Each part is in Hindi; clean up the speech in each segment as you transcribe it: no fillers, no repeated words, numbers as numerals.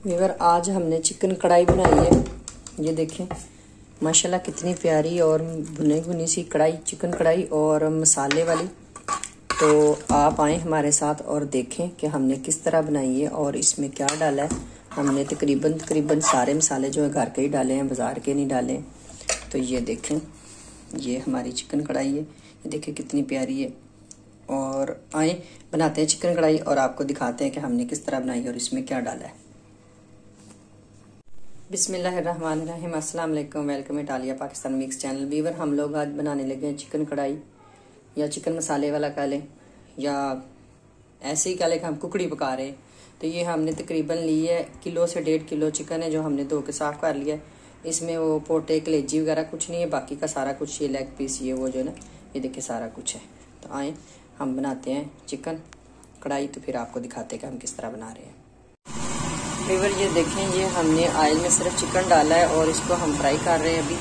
व्यूअर आज हमने चिकन कढ़ाई बनाई है। ये देखें माशाल्लाह कितनी प्यारी और भुनी भुनी सी कढ़ाई, चिकन कढ़ाई और मसाले वाली। तो आप आएँ हमारे साथ और देखें कि हमने किस तरह बनाई है और इसमें क्या डाला है। हमने तकरीबन सारे मसाले जो है घर के ही डाले हैं, बाज़ार के नहीं डाले। तो ये देखें, ये हमारी चिकन कढ़ाई है। ये देखें कितनी प्यारी है। और आए बनाते हैं चिकन कढ़ाई और आपको दिखाते हैं कि हमने किस तरह बनाई है और इसमें क्या डाला है। बिस्मिल्लाहिर्रहमानिर्रहीम, अस्सलाम वालेकुम, welcome Italia Pakistan mix channel. Viewer हम लोग आज बनाने लगे हैं चिकन कढ़ाई या चिकन मसाले वाला कह लें या ऐसे ही कह लें कि हम कुकड़ी पका रहे हैं। तो ये हमने तकरीबन ली है किलो से 1.5 किलो चिकन है जो हमने धो के साफ़ कर लिया है। इसमें वो पोटे कलेजी वगैरह कुछ नहीं है, बाकी का सारा कुछ ये लेग पीस ये वो जो है ना, ये देखिए सारा कुछ है। तो आए हम बनाते हैं चिकन कढ़ाई, तो फिर आपको दिखाते हैं कि हम किस तरह बना रहे हैं। व्यूअर ये देखें, ये हमने ऑयल में सिर्फ चिकन डाला है और इसको हम फ्राई कर रहे हैं अभी।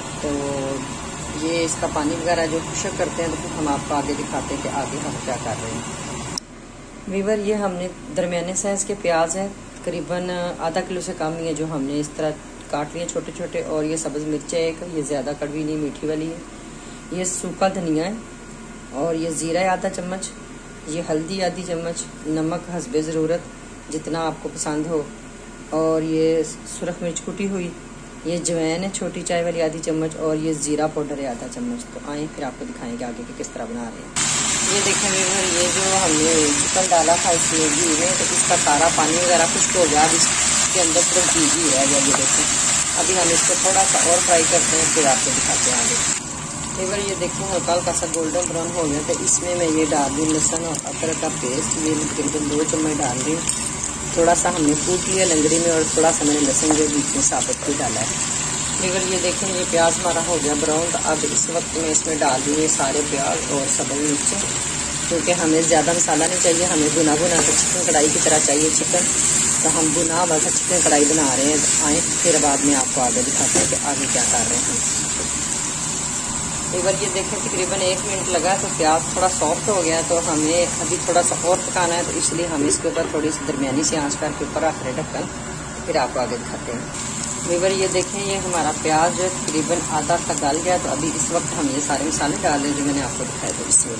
तो ये इसका पानी वगैरह जो खुशक करते हैं तो फिर हम आपको आगे दिखाते हैं कि आगे हम क्या कर रहे हैं। व्यूअर ये हमने दरमियाने साइज़ के प्याज है, तकरीबन आधा किलो से कम ही है, जो हमने इस तरह काट लिए छोटे छोटे। और ये सब्ज़ मिर्च है एक, ये ज़्यादा कड़वी नहीं मीठी वाली है। ये सूखा धनिया है और ये ज़ीरा है आधा चम्मच, ये हल्दी आधी चम्मच, नमक हस्बे ज़रूरत जितना आपको पसंद हो, और ये सुरख मिर्च कुटी हुई, ये जवैन है छोटी चाय वाली आधी चम्मच, और ये ज़ीरा पाउडर है आधा चम्मच। तो आए फिर आपको दिखाएंगे आगे कि किस तरह बना रहे हैं। ये देखें व्यूअर, ये जो हमने चिकन डाला था इसमें घी में, तो इसका सारा पानी वगैरह खुश्क हो गया। अब इसके अंदर सिर्फ घी ही रह गया। ये देखें, अभी हम इसको थोड़ा सा और फ्राई करते हैं, फिर आपको दिखाते हैं आगे। व्यूअर ये देखें हल्का हल्का सा गोल्डन ब्राउन हो गया। तो इसमें मैं ये डाल रही हूँ लहसुन और अदरक का पेस्ट, ये तकरीबन 2 चम्मच डाल रही हूँ। थोड़ा सा हमने कूट लिया लंगड़ी में और थोड़ा सा मैंने लहसुन जो बीच में साबित भी डाला है। व्यूअर ये देखें, ये प्याज हमारा हो गया ब्राउन। तो अब इस वक्त मैं इसमें डाल रही हूँ सारे प्याज और सब्ज़ मिर्चें, क्योंकि हमें ज़्यादा मसाला नहीं चाहिए, हमें भुना भुना सा चिकन कढ़ाई की तरह चाहिए चिकन। तो हम भुना हुआ सा चिकन कढ़ाई बना रहे हैं। आए फिर बाद में आपको आगे दिखाते हैं कि आगे क्या कर रहे हैं। व्यूअर ये देखें तकरीबन 1 मिनट लगा, तो प्याज थोड़ा सॉफ्ट हो गया। तो हमें अभी थोड़ा सा और पकाना है, तो इसलिए हम इसके ऊपर थोड़ी सी दरमियानी सी आंच करके ऊपर रख रहे ढक्कन, फिर आपको आगे दिखाते हैं। व्यूअर ये देखें, ये हमारा प्याज जो तकरीबन आधा तक गल गया। तो अभी इस वक्त हम ये सारे मसाले डाल दें जो मैंने आपको दिखाया। तो इससे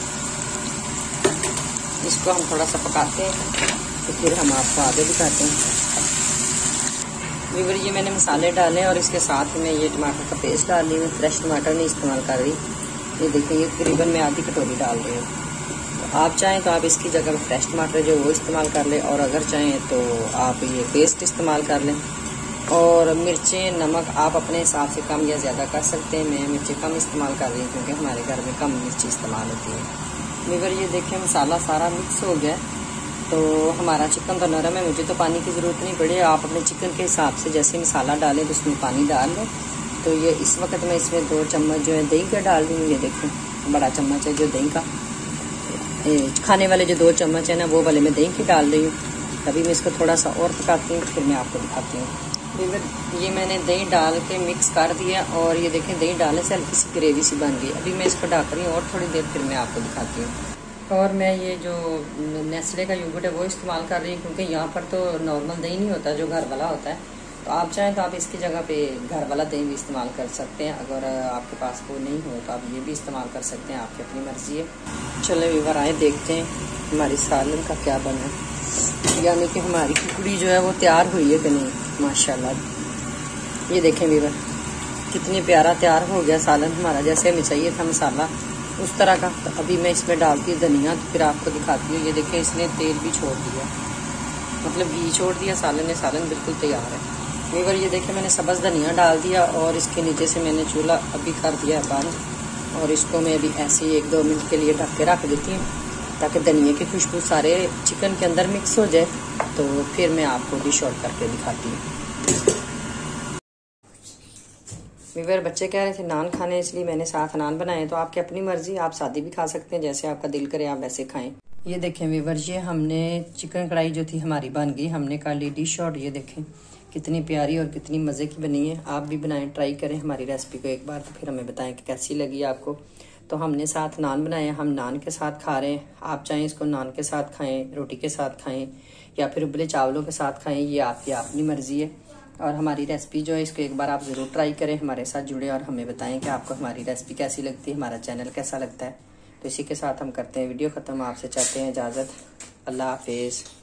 इसको हम थोड़ा सा पकाते हैं, तो फिर हम आपको आगे दिखाते हैं। व्यूअर ये मैंने मसाले डाले और इसके साथ में ये टमाटर का पेस्ट डाल रही हूँ। फ्रेश टमाटर नहीं इस्तेमाल कर रही। ये देखिए, ये तकरीबन मैं आधी कटोरी डाल रही हूँ। तो आप चाहें तो आप इसकी जगह फ्रेश टमाटर जो वो इस्तेमाल कर लें, और अगर चाहें तो आप ये पेस्ट इस्तेमाल कर लें। और मिर्चें नमक आप अपने हिसाब से कम या ज़्यादा कर सकते हैं। मैं मिर्चें कम इस्तेमाल कर रही हूँ क्योंकि हमारे घर में कम मिर्ची इस्तेमाल होती है। व्यूअर ये देखें मसाला सारा मिक्स हो गया। तो हमारा चिकन तो नरम है, मुझे तो पानी की ज़रूरत नहीं पड़ी। आप अपने चिकन के हिसाब से जैसे मसाला डालें तो उसमें पानी डाल लें। तो ये इस वक्त मैं इसमें 2 चम्मच जो है दही का डाल रही हूँ। ये देखें बड़ा चम्मच है जो दही का, खाने वाले जो 2 चम्मच है ना वो वाले मैं दही की डाल रही हूँ। अभी मैं इसको थोड़ा सा और पकाती हूँ, फिर मैं आपको दिखाती हूँ। ये मैंने दही डाल के मिक्स कर दिया और ये देखें दही डालने से हल्की सी ग्रेवी सी बन गई। अभी मैं इसको ढक रही हूँ और थोड़ी देर, फिर मैं आपको दिखाती हूँ। और मैं ये जो नेस्ले का योगर्ट है वो इस्तेमाल कर रही हूँ, क्योंकि यहाँ पर तो नॉर्मल दही नहीं होता जो घर वाला होता है। तो आप चाहें तो आप इसकी जगह पे घर वाला दही भी इस्तेमाल कर सकते हैं। अगर आपके पास वो नहीं हो तो आप ये भी इस्तेमाल कर सकते हैं, आपकी अपनी मर्जी है। चलो व्यूअर आए देखते हैं हमारी सालन का क्या बना है, यानी कि हमारी कुकड़ी जो है वो तैयार हुई है कि नहीं। माशाल्लाह ये देखें व्यूअर कितनी प्यारा तैयार हो गया सालन हमारा, जैसे हमें चाहिए था मसाला उस तरह का। तो अभी मैं इसमें डालती हूँ धनिया, तो फिर आपको दिखाती हूँ। ये देखें इसने तेल भी छोड़ दिया, मतलब घी छोड़ दिया सालन ने, सालन बिल्कुल तैयार है। व्यूअर ये देखें मैंने सब्ज़ धनिया डाल दिया और इसके नीचे से मैंने चूल्हा अभी कर दिया है बंद। और इसको मैं अभी ऐसे ही 1-2 मिनट के लिए ढक के रख देती हूँ ताकि धनिया की खुशबू सारे चिकन के अंदर मिक्स हो जाए। तो फिर मैं आपको डिश आउट करके दिखाती हूँ। व्यूअर बच्चे कह रहे थे नान खाने, इसलिए मैंने साथ नान बनाए। तो आपकी अपनी मर्जी, आप सादी भी खा सकते हैं, जैसे आपका दिल करे आप वैसे खाएं। ये देखें व्यूअर, ये हमने चिकन कढ़ाई जो थी हमारी बन गई, हमने कर ली डिश आउट। ये देखें कितनी प्यारी और कितनी मज़े की बनी है। आप भी बनाएं, ट्राई करें हमारी रेसिपी को एक बार, तो फिर हमें बताएं कि कैसी लगी आपको। तो हमने साथ नान बनाए, हम नान के साथ खा रहे हैं। आप चाहें इसको नान के साथ खाएं, रोटी के साथ खाएं या फिर उबले चावलों के साथ खाएं, ये आपकी अपनी मर्जी है। और हमारी रेसिपी जो है इसको एक बार आप ज़रूर ट्राई करें, हमारे साथ जुड़े और हमें बताएं कि आपको हमारी रेसिपी कैसी लगती है, हमारा चैनल कैसा लगता है। तो इसी के साथ हम करते हैं वीडियो ख़त्म। आपसे चाहते हैं इजाज़त। अल्लाह हाफिज़।